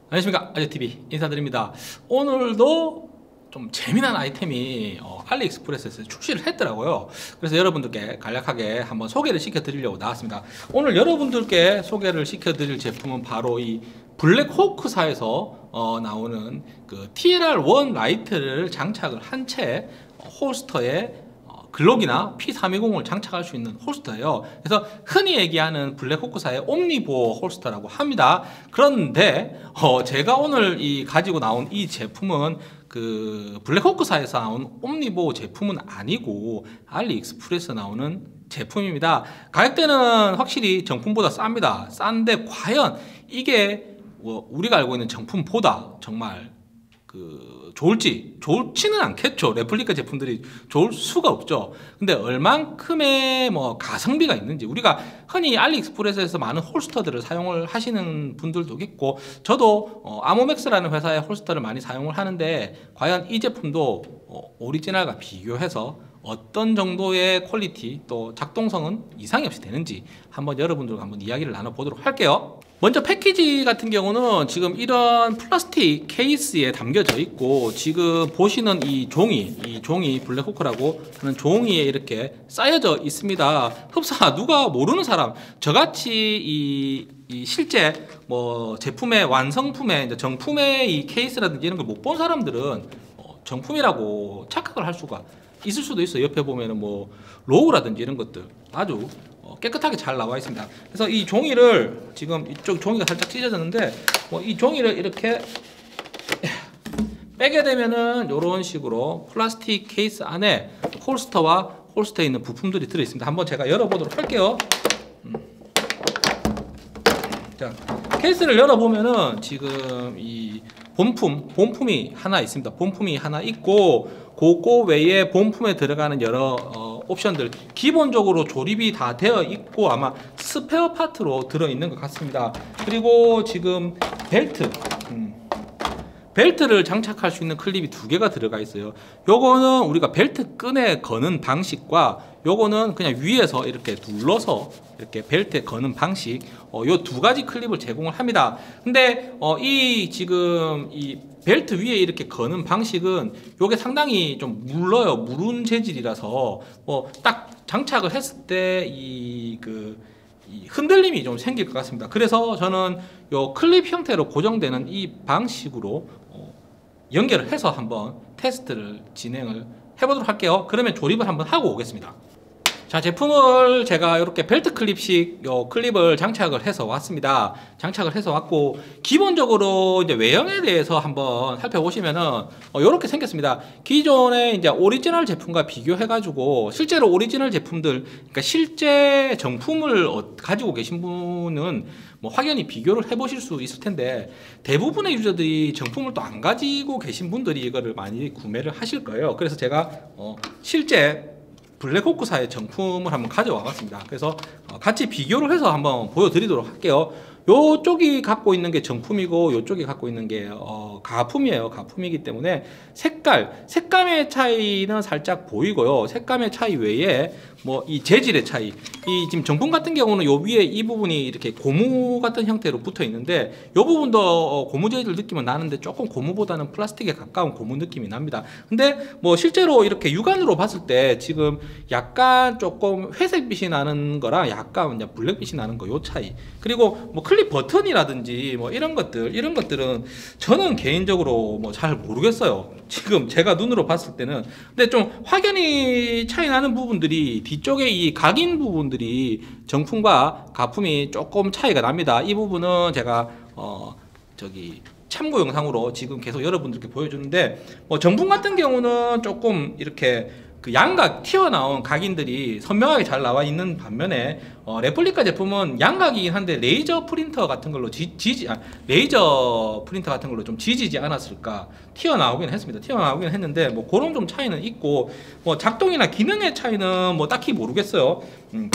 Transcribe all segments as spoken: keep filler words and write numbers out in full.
안녕하십니까, 아재티비 인사드립니다. 오늘도 좀 재미난 아이템이 어, 알리익스프레스에서 출시를 했더라고요. 그래서 여러분들께 간략하게 한번 소개를 시켜드리려고 나왔습니다. 오늘 여러분들께 소개를 시켜드릴 제품은 바로 이 블랙호크사에서 어, 나오는 그 티엘알 원 라이트를 장착을 한 채 홀스터에 글록이나 피 삼백이십을 장착할 수 있는 홀스터예요. 그래서 흔히 얘기하는 블랙호크사의 옴니보어 홀스터라고 합니다. 그런데 어 제가 오늘 이 가지고 나온 이 제품은 그 블랙호크사에서 나온 옴니보어 제품은 아니고 알리익스프레스에 나오는 제품입니다. 가격대는 확실히 정품보다 쌉니다. 싼데 과연 이게 뭐 우리가 알고 있는 정품보다 정말 그 좋을지, 좋지는 않겠죠. 레플리카 제품들이 좋을 수가 없죠. 근데 얼만큼의 뭐 가성비가 있는지, 우리가 흔히 알리익스프레스에서 많은 홀스터들을 사용을 하시는 분들도 있고, 저도 어, 아모맥스라는 회사의 홀스터를 많이 사용을 하는데, 과연 이 제품도 어, 오리지널과 비교해서 어떤 정도의 퀄리티 또 작동성은 이상이 없이 되는지 한번 여러분들과 한번 이야기를 나눠보도록 할게요. 먼저 패키지 같은 경우는 지금 이런 플라스틱 케이스에 담겨져 있고, 지금 보시는 이 종이, 이 종이 블랙호크라고 하는 종이에 이렇게 쌓여져 있습니다. 흡사 누가 모르는 사람, 저같이 이, 이 실제 뭐 제품의 완성품의 이제 정품의 이 케이스라든지 이런 걸 못 본 사람들은 어 정품이라고 착각을 할 수가 있을 수도 있어요. 옆에 보면은 뭐 로우라든지 이런 것들 아주 깨끗하게 잘 나와 있습니다. 그래서 이 종이를 지금 이쪽 종이가 살짝 찢어졌는데 뭐 이 종이를 이렇게 빼게 되면은 이런 식으로 플라스틱 케이스 안에 홀스터와 홀스터에 있는 부품들이 들어 있습니다. 한번 제가 열어보도록 할게요. 음. 자, 케이스를 열어보면은 지금 이 본품, 본품이 하나 있습니다. 본품이 하나 있고, 그거 외에 본품에 들어가는 여러 어, 옵션들, 기본적으로 조립이 다 되어 있고 아마 스페어 파트로 들어있는 것 같습니다. 그리고 지금 벨트, 음, 벨트를 장착할 수 있는 클립이 두 개가 들어가 있어요. 요거는 우리가 벨트 끈에 거는 방식과 요거는 그냥 위에서 이렇게 눌러서 이렇게 벨트에 거는 방식, 어, 요 두 가지 클립을 제공을 합니다. 근데 어, 이 지금 이 벨트 위에 이렇게 거는 방식은 요게 상당히 좀 물러요. 무른 재질이라서 뭐 딱 장착을 했을 때 이 그 이 흔들림이 좀 생길 것 같습니다. 그래서 저는 요 클립 형태로 고정되는 이 방식으로 어, 연결을 해서 한번 테스트를 진행을 해보도록 할게요. 그러면 조립을 한번 하고 오겠습니다. 자, 제품을 제가 이렇게 벨트 클립식 요 클립을 장착을 해서 왔습니다. 장착을 해서 왔고, 기본적으로 이제 외형에 대해서 한번 살펴보시면은 어, 이렇게 생겼습니다. 기존의 이제 오리지널 제품과 비교해가지고 실제로 오리지널 제품들, 그러니까 실제 정품을 어, 가지고 계신 분은 뭐 확연히 비교를 해보실 수 있을 텐데, 대부분의 유저들이 정품을 또 안 가지고 계신 분들이 이거를 많이 구매를 하실 거예요. 그래서 제가 어, 실제 블랙호크사의 정품을 한번 가져와 봤습니다. 그래서 같이 비교를 해서 한번 보여드리도록 할게요. 요쪽이 갖고 있는 게 정품이고 요쪽이 갖고 있는 게 어, 가품이에요. 가품이기 때문에 색깔, 색감의 차이는 살짝 보이고요. 색감의 차이 외에 뭐 이 재질의 차이, 이 지금 정품 같은 경우는 요 위에 이 부분이 이렇게 고무 같은 형태로 붙어 있는데, 요 부분도 고무 재질 느낌은 나는데 조금 고무보다는 플라스틱에 가까운 고무 느낌이 납니다. 근데 뭐 실제로 이렇게 육안으로 봤을 때 지금 약간 조금 회색빛이 나는 거랑 약간 이제 블랙빛이 나는 거, 요 차이. 그리고 뭐 클립 버튼이라든지 뭐 이런 것들, 이런 것들은 저는 개인적으로 뭐 잘 모르겠어요. 지금 제가 눈으로 봤을 때는. 근데 좀 확연히 차이 나는 부분들이 뒤쪽에 이 각인 부분들이 정품과 가품이 조금 차이가 납니다. 이 부분은 제가 어 저기 참고 영상으로 지금 계속 여러분들께 보여주는데, 뭐 정품 같은 경우는 조금 이렇게 그 양각 튀어나온 각인들이 선명하게 잘 나와 있는 반면에 어, 레플리카 제품은 양각이긴 한데 레이저 프린터 같은 걸로 지, 지지 아, 레이저 프린터 같은 걸로 좀 지지지 않았을까, 튀어나오긴 했습니다. 튀어나오긴 했는데 뭐 그런 좀 차이는 있고, 뭐 작동이나 기능의 차이는 뭐 딱히 모르겠어요. 음.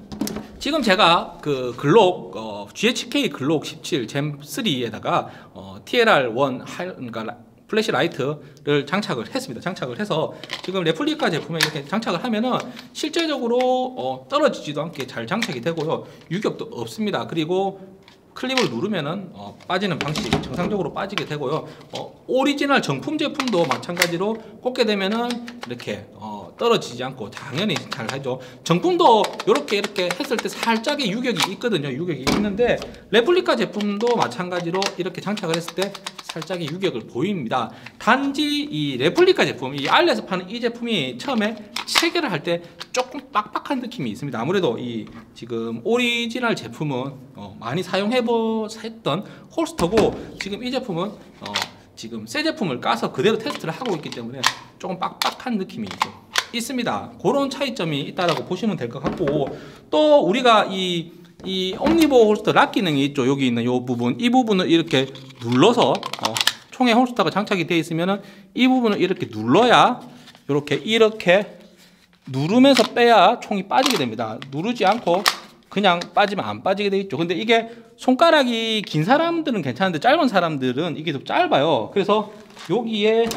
지금 제가 그 글록 어, 지에이치케이 글록 십칠 젬 쓰리에다가 어, 티엘알 원 할, 그러니까 플래시 라이트를 장착을 했습니다. 장착을 해서 지금 레플리카 제품에 이렇게 장착을 하면은 실제적으로 어, 떨어지지도 않게 잘 장착이 되고요. 유격도 없습니다. 그리고 클립을 누르면은 어, 빠지는 방식 정상적으로 빠지게 되고요. 어, 오리지널 정품 제품도 마찬가지로 꽂게 되면은 이렇게 어, 떨어지지 않고 당연히 잘 하죠. 정품도 이렇게 이렇게 했을 때 살짝의 유격이 있거든요. 유격이 있는데 레플리카 제품도 마찬가지로 이렇게 장착을 했을 때 살짝의 유격을 보입니다. 단지 이 레플리카 제품, 이 알리에서 파는 이 제품이 처음에 체결을 할 때 조금 빡빡한 느낌이 있습니다. 아무래도 이 지금 오리지널 제품은 어, 많이 사용해보셨던 홀스터고, 지금 이 제품은 어, 지금 새 제품을 까서 그대로 테스트를 하고 있기 때문에 조금 빡빡한 느낌이 있습니다. 그런 차이점이 있다라고 보시면 될 것 같고, 또 우리가 이 이 옴니보 홀스터 락 기능이 있죠. 여기 있는 이 부분, 이 부분을 이렇게 눌러서 어, 총에 홀스터가 장착이 되어 있으면은 이 부분을 이렇게 눌러야 이렇게 이렇게 누르면서 빼야 총이 빠지게 됩니다. 누르지 않고 그냥 빠지면 안 빠지게 되어 있죠. 근데 이게 손가락이 긴 사람들은 괜찮은데 짧은 사람들은 이게 좀 짧아요. 그래서 여기에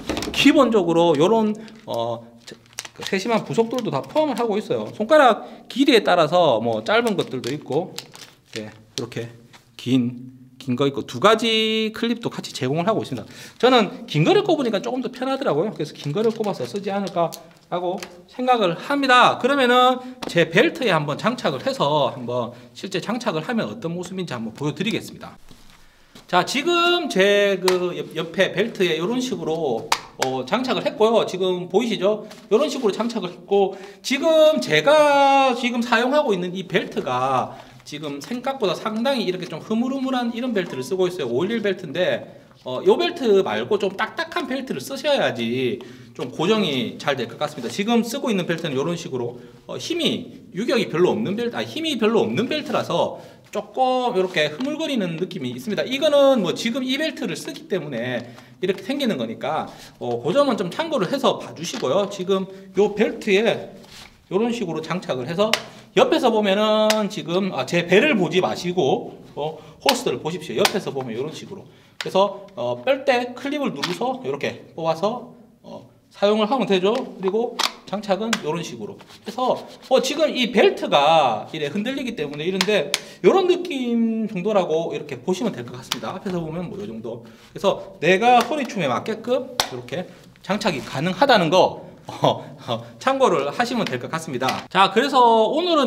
기본적으로 이런 어 세심한 부속들도 다 포함을 하고 있어요. 손가락 길이에 따라서 뭐 짧은 것들도 있고, 네, 이렇게 긴 긴 거 있고 두 가지 클립도 같이 제공을 하고 있습니다. 저는 긴 거를 꼽으니까 조금 더 편하더라고요. 그래서 긴 거를 꼽아서 쓰지 않을까 하고 생각을 합니다. 그러면은 제 벨트에 한번 장착을 해서 한번 실제 장착을 하면 어떤 모습인지 한번 보여드리겠습니다. 자, 지금 제 그 옆에 벨트에 이런 식으로 어, 장착을 했고요. 지금 보이시죠? 이런 식으로 장착을 했고, 지금 제가 지금 사용하고 있는 이 벨트가 지금 생각보다 상당히 이렇게 좀 흐물흐물한 이런 벨트를 쓰고 있어요. 오일일 벨트인데 어, 이 벨트 말고 좀 딱딱한 벨트를 쓰셔야지 좀 고정이 잘 될 것 같습니다. 지금 쓰고 있는 벨트는 이런 식으로 어, 힘이 유격이 별로 없는 벨트, 아 힘이 별로 없는 벨트라서 조금 이렇게 흐물거리는 느낌이 있습니다. 이거는 뭐 지금 이 벨트를 쓰기 때문에 이렇게 생기는 거니까 어, 그 점은 좀 참고를 해서 봐주시고요. 지금 이 벨트에 이런 식으로 장착을 해서 옆에서 보면은 지금 아, 제 배를 보지 마시고 어, 호스를 보십시오. 옆에서 보면 이런 식으로. 그래서 어, 뺄 때 클립을 누르서 이렇게 뽑아서 어, 사용을 하면 되죠. 그리고 장착은 이런 식으로 해서 어, 지금 이 벨트가 이래 흔들리기 때문에 이런데 이런 느낌 정도라고 이렇게 보시면 될 것 같습니다. 앞에서 보면 뭐 이 정도. 그래서 내가 허리춤에 맞게끔 이렇게 장착이 가능하다는 거 어, 어, 참고를 하시면 될 것 같습니다. 자, 그래서 오늘은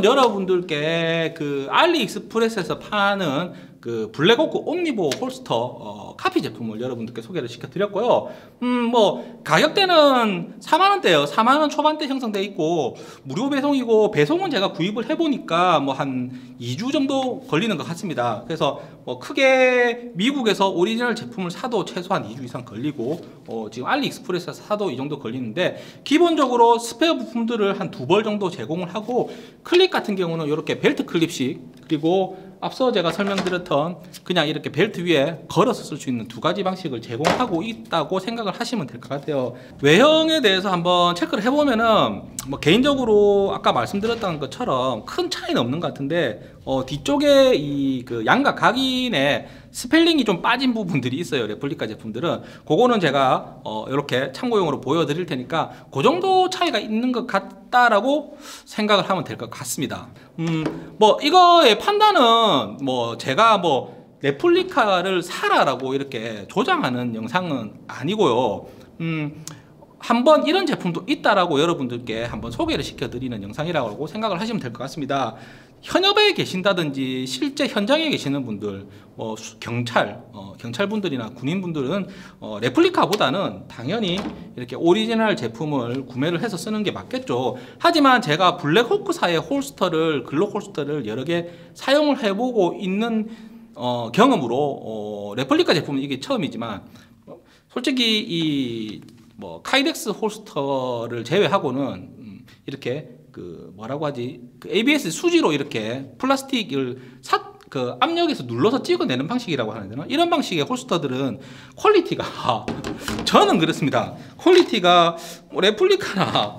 여러분들께 그 알리익스프레스에서 파는 그 블랙호크 옴니보 홀스터 어, 카피 제품을 여러분들께 소개를 시켜드렸고요. 음, 뭐 가격대는 사만 원대예요. 사만 원 초반대 형성되어 있고 무료 배송이고, 배송은 제가 구입을 해보니까 뭐 한 이 주 정도 걸리는 것 같습니다. 그래서 뭐 크게 미국에서 오리지널 제품을 사도 최소한 이 주 이상 걸리고 어, 지금 알리익스프레스에서 사도 이 정도 걸리는데, 기본적으로 스페어 부품들을 한 두 벌 정도 제공을 하고, 클립 같은 경우는 이렇게 벨트 클립식, 그리고 앞서 제가 설명드렸던 그냥 이렇게 벨트 위에 걸어서 쓸 수 있는 두 가지 방식을 제공하고 있다고 생각을 하시면 될 것 같아요. 외형에 대해서 한번 체크를 해보면은 뭐 개인적으로 아까 말씀드렸던 것처럼 큰 차이는 없는 것 같은데 어, 뒤쪽에 이 그 양각 각인에 스펠링이 좀 빠진 부분들이 있어요. 레플리카 제품들은. 그거는 제가 어, 이렇게 참고용으로 보여드릴 테니까 그 정도 차이가 있는 것 같다라고 생각을 하면 될 것 같습니다. 음, 뭐 이거의 판단은 뭐 제가 뭐 레플리카를 사라라고 이렇게 조장하는 영상은 아니고요. 음, 한번 이런 제품도 있다라고 여러분들께 한번 소개를 시켜드리는 영상이라고 생각을 하시면 될 것 같습니다. 현업에 계신다든지 실제 현장에 계시는 분들, 뭐 경찰, 어, 경찰분들이나 군인분들은 어, 레플리카보다는 당연히 이렇게 오리지널 제품을 구매를 해서 쓰는 게 맞겠죠. 하지만 제가 블랙호크사의 홀스터를, 글록 홀스터를 여러 개 사용을 해보고 있는 어, 경험으로 어, 레플리카 제품은 이게 처음이지만 어, 솔직히 이 뭐 카이덱스 홀스터를 제외하고는 음, 이렇게 그 뭐라고 하지, 그 에이비에스 수지로 이렇게 플라스틱을 사, 그 압력에서 눌러서 찍어내는 방식이라고 하는데요. 이런 방식의 홀스터들은 퀄리티가 저는 그렇습니다. 퀄리티가 뭐 레플리카나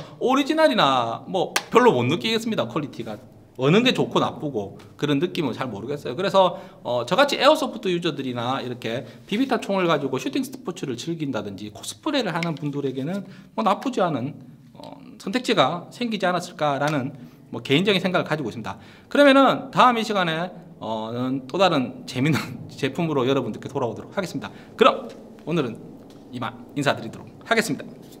오리지널이나 뭐 별로 못 느끼겠습니다. 퀄리티가 어느 게 좋고 나쁘고 그런 느낌은 잘 모르겠어요. 그래서 어, 저같이 에어소프트 유저들이나 이렇게 비비탄 총을 가지고 슈팅 스포츠를 즐긴다든지 코스프레를 하는 분들에게는 뭐 나쁘지 않은 어, 선택지가 생기지 않았을까라는 뭐 개인적인 생각을 가지고 있습니다. 그러면은 다음 이 시간에 어, 또 다른 재밌는 제품으로 여러분들께 돌아오도록 하겠습니다. 그럼 오늘은 이만 인사드리도록 하겠습니다.